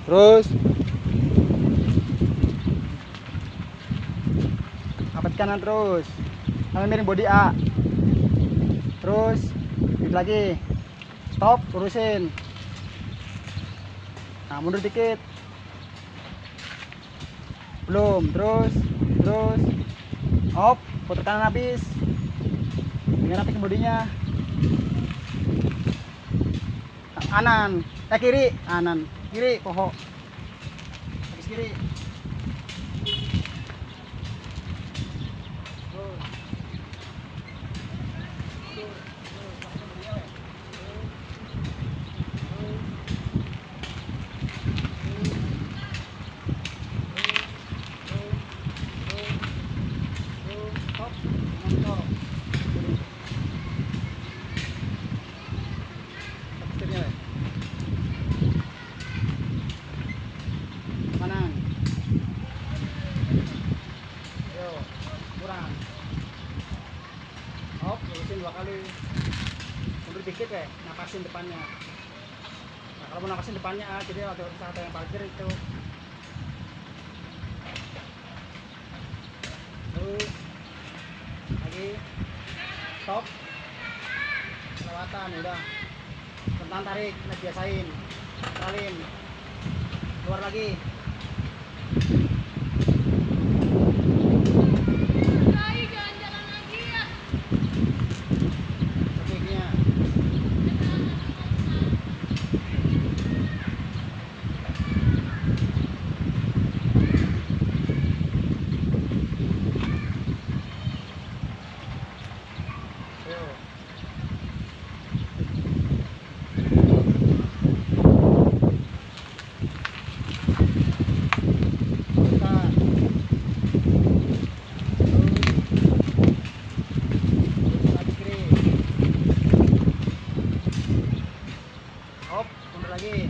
Terus apat kanan terus. Sampai miring body A. Terus dikit lagi. Stop, urusin. Nah, mundur dikit. Belum, terus off, putar kanan habis. Dengan rapikan bodinya. Kanan, kiri, kanan, kiri, pohon. Habis kiri. Kanan. Yo, kurang. Hop, lurusin 2 kali. Mundur dikit ya, napasin depannya. Nah, kalau mau napasin depannya, jadi ada satu yang parkir itu. Terus lagi stop. Kelewatan udah. Tentang tarik, nah biasain. Salin. Keluar lagi. Lagi.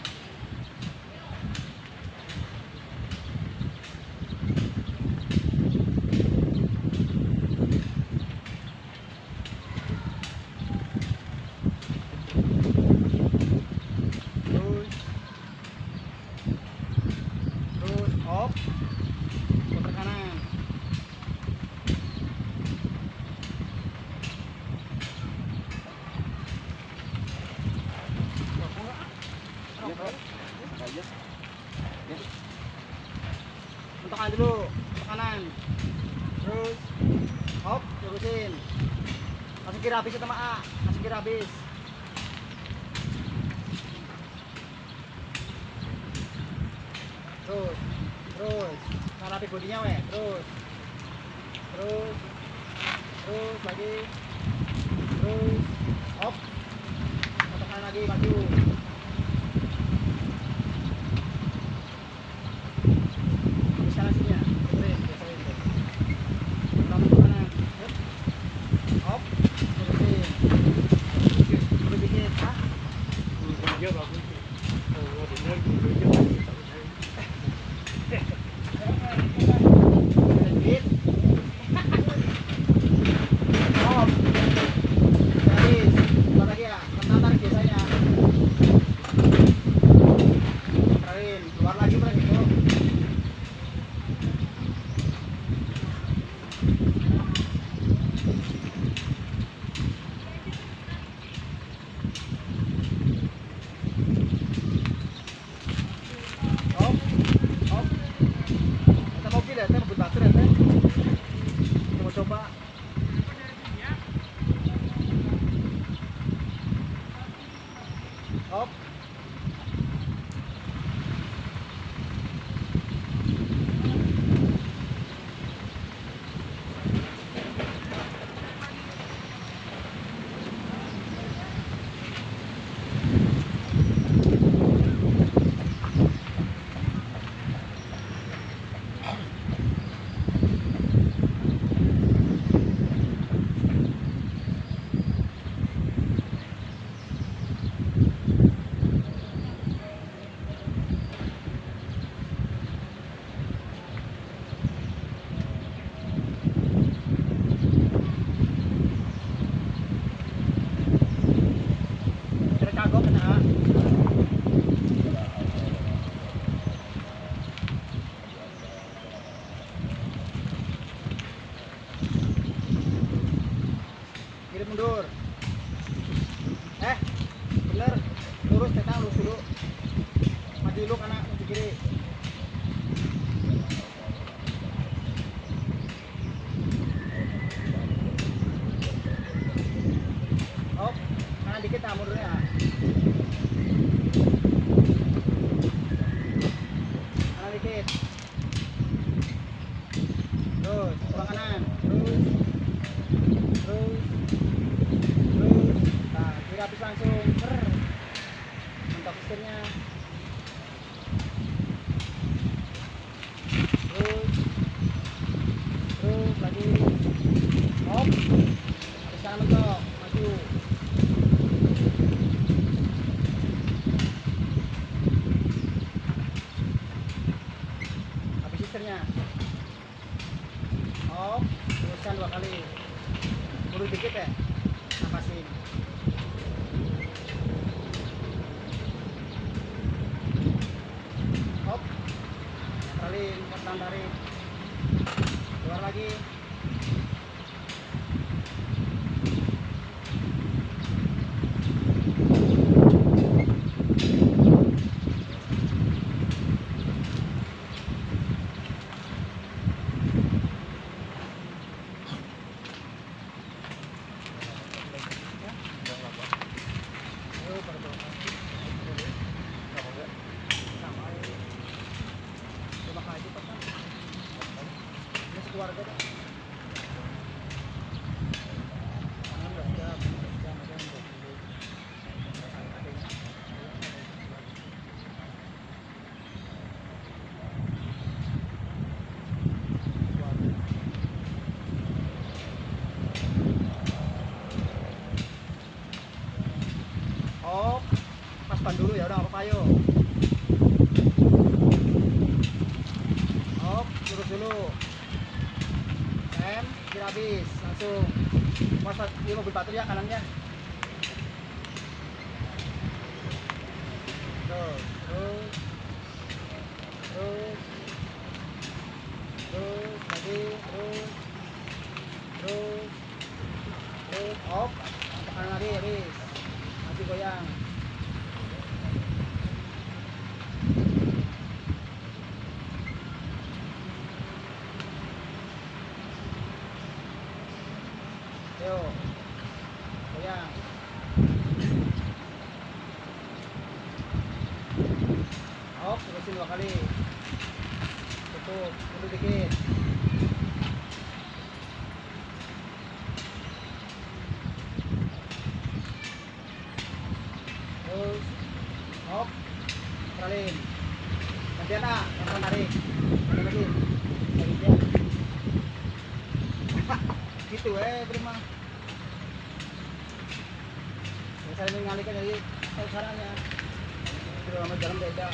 Terus off, putar kanan. Untuk kanan dulu, untuk kanan. Terus hop, lurusin. Langsung kiri habis sama A, langsung kiri habis. Terus rapi bodinya weh, terus lagi, terus hop, untuk kanan lagi maju. dulu kanan, maju kiri. Oh, kanan dikit mundurnya. Kanan dikit. Terus, pulang kanan. Terus. Nah, kiri habis langsung. Mentok setirnya. Terus lagi. Hop. Habis kanan mentok, maju. Habis setirnya. Hop, teruskan 2 kali. Mundur dikit ya. Napasin. Hop. Netralin, pelan tarik. Keluar lagi. Keluarga dah. Oh, pas ban dulu ya udah nggak apa-apa yuk. Oh, lurus dulu. Kiri habis langsung. Mas, ini mobil batur ya kanannya. Terus, lagi, terus, op, kanan lagi habis. Masih goyang. Yo, goyang. Op, terusin 2 kali. Tutup, mundur dikit. Terus, op, netralin. Gantian langsung tarik. Lagi. Gitu terima. Saya mengalihkan dari caranya. Sudah lama jalan beda.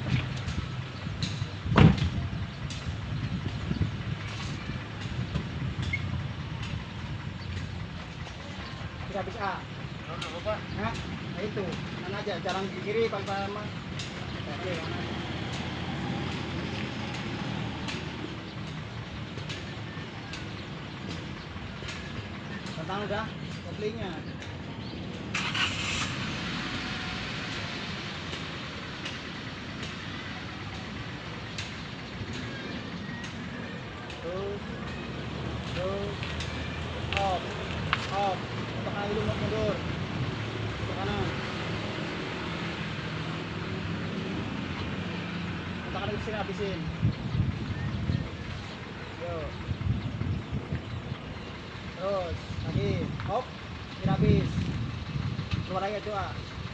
Kita habis A. Apa? Nah, itu. Mana aja jalan di kiri pelan-pelan mah. Oke, kanan. Tentang udah koplingnya. Terus, off, untuk kanan dulu mundur, untuk kanan, untuk kanan kesini habisin, yo, terus lagi, off, kiri habis, keluar lagi coba.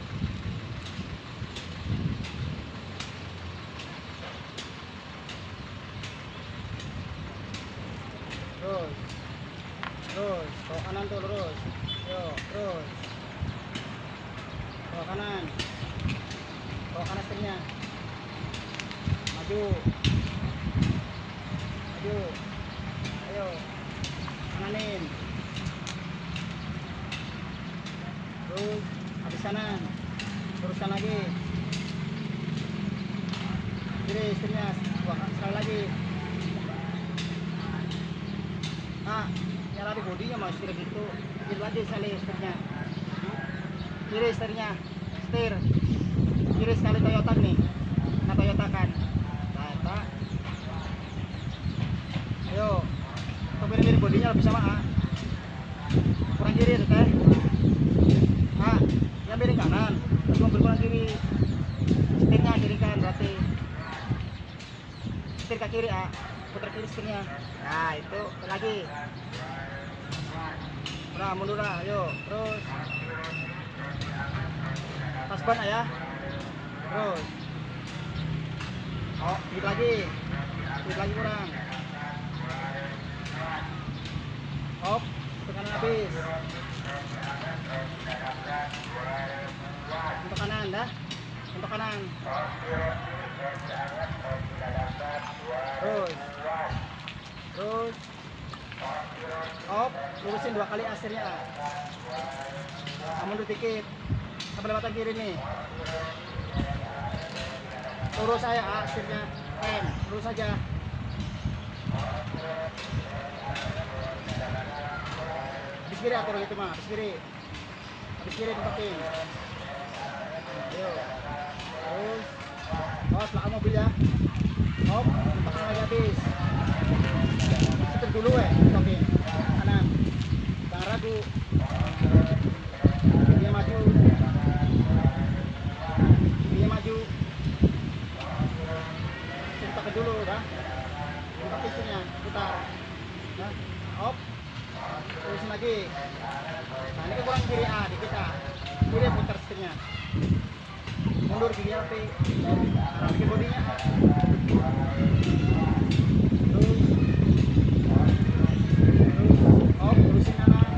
Terus, bawa kanan tuh lurus, yo, terus, bawa kanan setirnya, maju, ayo, kananin, terus, habis kanan, teruskan lagi, kiri setirnya, sekali lagi. Nah, yang lari bodinya masih kira gitu. Kiri lagi sekali setirnya. Kiri setirnya. Setir. Kiri sekali Toyota nih. Nah, bodinya lebih sama kurang kiri itu teh. Yang miring kanan, terus mobil kurang kiri. Setirnya kiri kan berarti. Setir ke kiri putar kiri setirnya. Nah itu lagi. Udah mundur lah, yuk terus. Tas ban ya. Terus. Oh, dikit lagi kurang. Hop, tekanan habis. Untuk kanan dah. Untuk kanan. Terus. Hop, lurusin 2 kali asirnya. Mundur dikit. Sampai lewatan kiri nih. Lurus saya asirnya. Lurus saja. Habis kiri atur gitu mah, habis kiri tempatin. Ayo. Terus. Awas belakang mobil ya. Hop, tempatin lagi habis. Setir dulu tempatin. Kanan. Jangan ragu. Dia maju. Tempatin dulu dah. Tempatin setirnya, putar. Nah, hop. Terusin lagi. Nah ini kurang kiri dikit kiri putar setirnya. Mundur kiri api. Arah bikin bodinya terus hop, terusin kanan.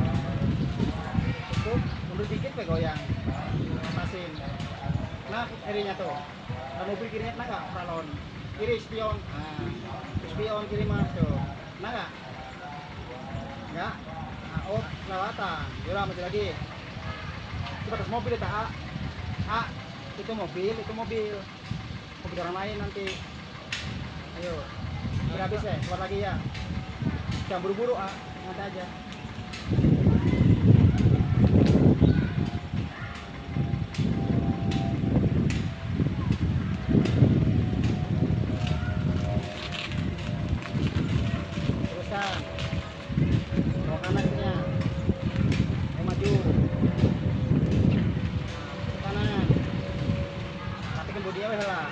Cukup, mundur dikit goyang. Pasin. Nah kirinya tuh. Nah, mobil kirinya kena nggak? Pralon. Kiri spion. Spion kiri masuk. Kena nggak? Enggak. Oh, kelewatan. Yaudah, maju lagi. Itu batas mobil itu, itu mobil. Mobil orang lain nanti. Ayo. Udah habis ya, keluar lagi ya. Jangan buru-buru, nanti aja. Teruskan. Kanannya maju kanan, matikan bodi lah. Nah,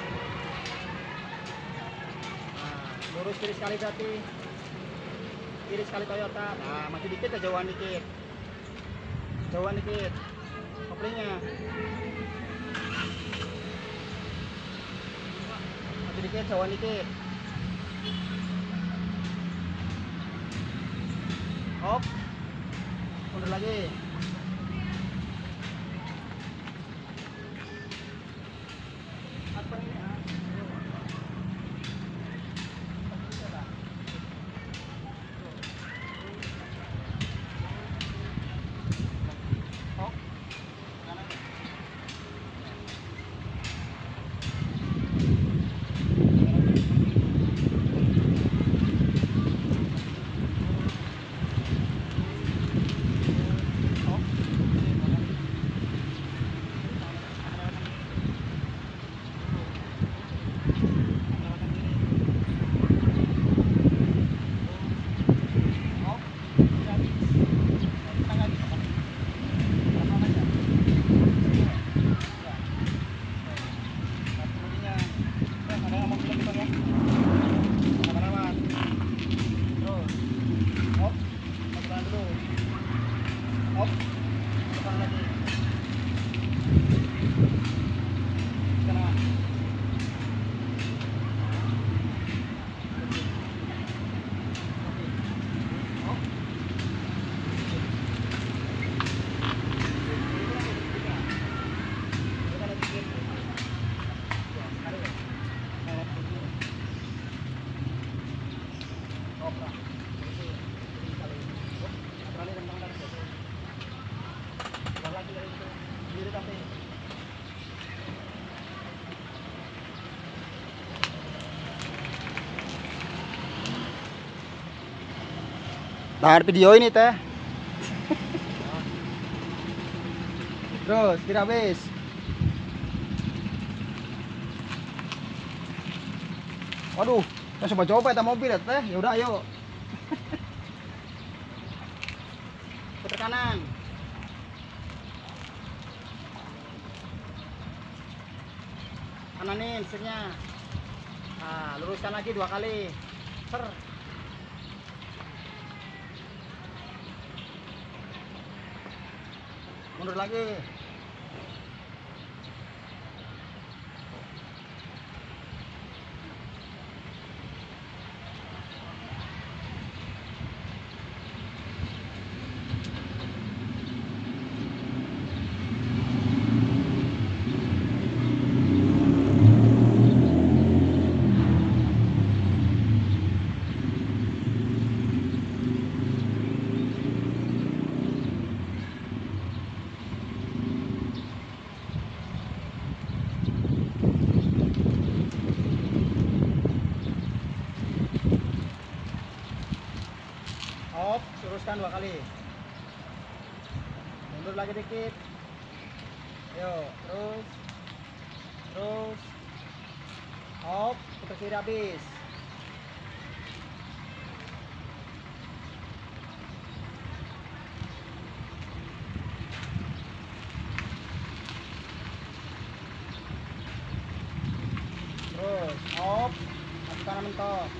lurus kiri sekali berarti kiri sekali Toyota. Nah maju dikit jauhan dikit koplingnya maju dikit jauhan dikit. Hop, mundur lagi. Apa ini? Hop, kanan. Tahan video ini teh. Terus kira habis. Waduh, saya coba-coba eta mobil teh. Ya udah ayo. kanan. Kananin setirnya. Nah, luruskan lagi 2 kali. Ser. Mundur lagi. Off, luruskan 2 kali. Mundur lagi dikit. Ayo, terus. Off, putar kiri habis. Terus, off, maju kanan mentok.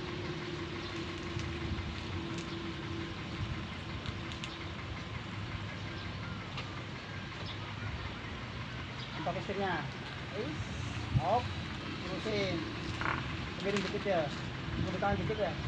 Mentok setirnya. Off, terusin. Miring dikit ya. Mundur kanan dikit ya.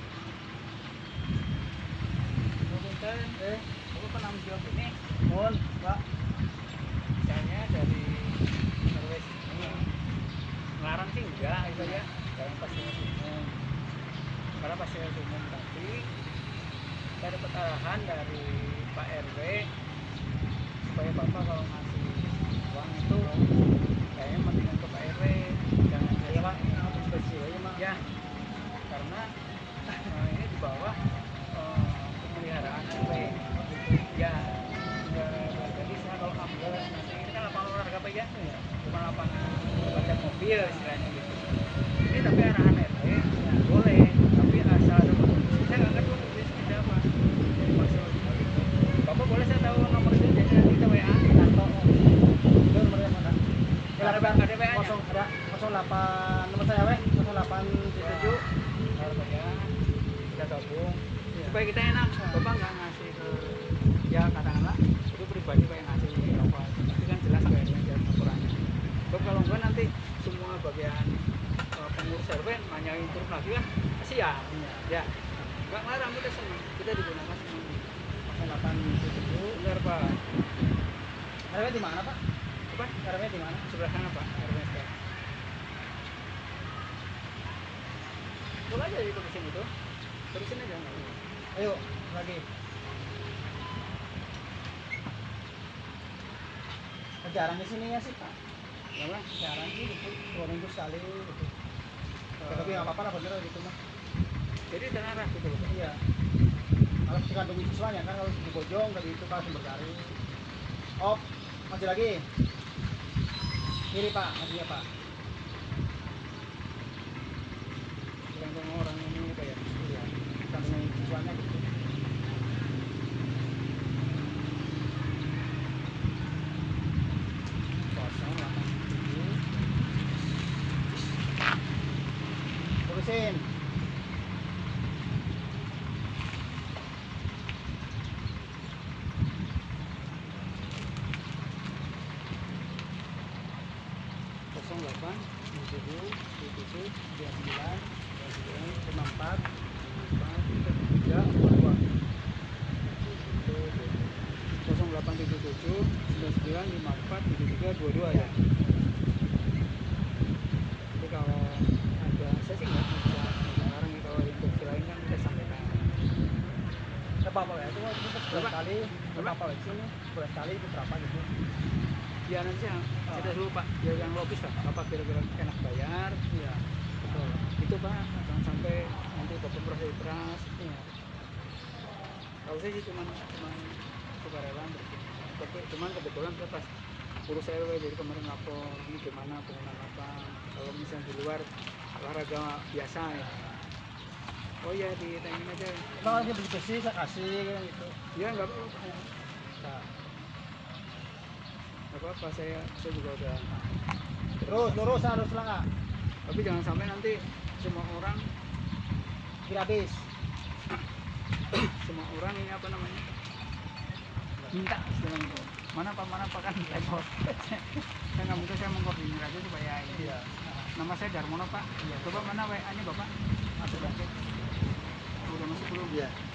Punten, aku pernah menjawab ini. Mohon, Pak. Misalnya dari Norway ini ngelarang sih enggak itu ya, dalam fasilitas umum. Karena fasilitas umum tadi saya dapat arahan dari Pak RW supaya Bapak kalau ngasih uang itu kayaknya mendingan ke Pak RW, jangan Iya, Pak. Habis bersih aja, Pak. ya, karena ini di bawah pemeliharaan RW. Ya, jadi saya kalau ambil nanti ini kan lapangan olahraga Pak ya, bukan lapangan balap mobil istilahnya gitu. Ini tapi arahan RW ya boleh, tapi asal ada kondisi. Saya nggak ngerti kondisinya apa. Maksud gitu. Bapak boleh saya tahu nomor itu jadi nanti kita WA atau Itu nomornya mana? ada WA-nya. Ada 08 nomor saya 0877. Kalau ya kita gabung supaya kita enak. Bapak nggak ngasih ke ya katakanlah itu pribadi Pak yang ngasih apa, tapi kan jelas kayak dia laporannya. Sebab kalau enggak nanti semua bagian pengurus RW nanyain terus lagi kan kasihan. Ya, nggak larang, kita senang, kita digunakan semua. 0877. Benar Pak. RW di mana, Pak? Apa? RW di mana? Sebelah sana Pak, RW sekarang. Boleh aja itu mesin itu, terusin aja nggak apa-apa. Ayo, lagi. Jarang di sini ya sih, Pak. Apa? Jarang sih gitu. 2 minggu sekali gitu. Tapi nggak apa-apa lah bener gitu mah. Jadi terarah gitu loh Pak. Iya. Kalau tergantung siswanya kan, kalau di Bojong kayak gitu Pak, sumber cari. Off, maju lagi. Kiri Pak, majunya Pak. Tergantung orang ini kayak Iya. Tergantung siswanya gitu. Kosong 87. Terusin. kosong 8 7, 77, 99, 54, 3 2 0877 99 54 73 22 ya. Jadi kalau ada saya sih nggak bisa sekarang nih, kalau instruksi lain kan kita sampaikan. Apa ya? Itu sebulan Berapa? sekali. Berapa? Apa lagi sini? Sebulan sekali itu berapa gitu? Ya nanti saya dulu Pak, ya yang logis lah, apa kira-kira enak bayar. Iya. Betul. Itu Pak, jangan sampai nanti Bapak merasa keras. Iya. Kalau saya sih cuman sukarela, tapi cuman kebetulan saya pas urus RW jadi kemarin lapor ini gimana penggunaan apa, kalau misalnya di luar olahraga biasa ya, oh ya ditanya aja. Kalau dia bersih saya kasih kan gitu. Ya nggak apa-apa. Nah, Gak apa-apa, saya juga udah. lurus harus lah Kak. Tapi jangan sampai nanti semua orang Gratis. semua orang ini apa namanya minta istilahnya itu. Mana pak kan repot. Saya nggak mungkin saya mengkoordinasi supaya ini. Iya. Nama saya Darmono Pak. Iya. Coba mana WA nya Bapak? Masuk lagi. Udah masuk belum? Iya.